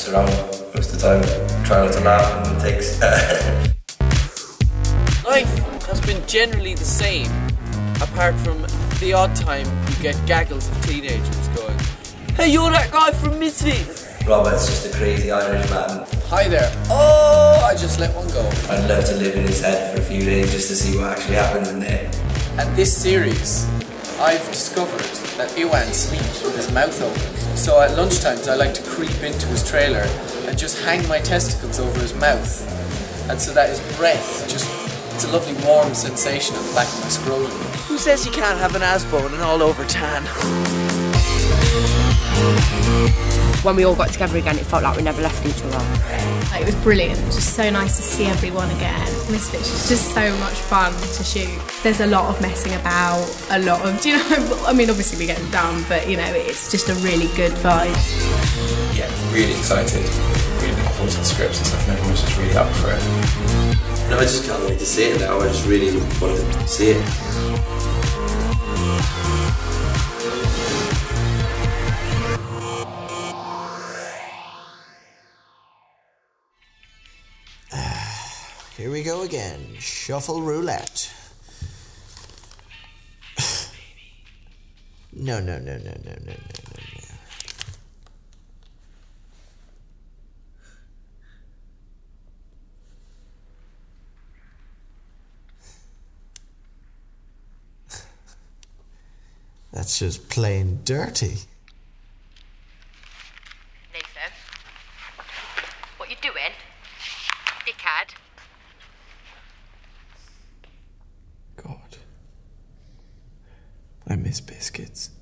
around most of the time, try not to laugh and takes. Life has been generally the same, apart from the odd time you get gaggles of teenagers going, "Hey, you're that guy from Misfits!" Robert's just a crazy Irish man. Hi there. Oh, I just let one go. I'd love to live in his head for a few days just to see what actually happens in there. And this series, I've discovered that Iwan sleeps with his mouth open. So at lunchtimes I like to creep into his trailer and just hang my testicles over his mouth. And so that his breath just, it's a lovely warm sensation at the back of my scrotum. Who says you can't have an ass-bone and all over tan? When we all got together again, it felt like we never left each other. It was brilliant, just so nice to see everyone again. Misfits is just so much fun to shoot. There's a lot of messing about, a lot of, I mean, obviously we get them done, but it's just a really good vibe. Yeah, really excited. Really looking forward to the scripts and stuff, and everyone's just really up for it. No, I just can't wait to see it now. I just really want to see it. Here we go again. Shuffle roulette. No. That's just plain dirty. Nathan, what you doing? Dickhead. God. I miss biscuits.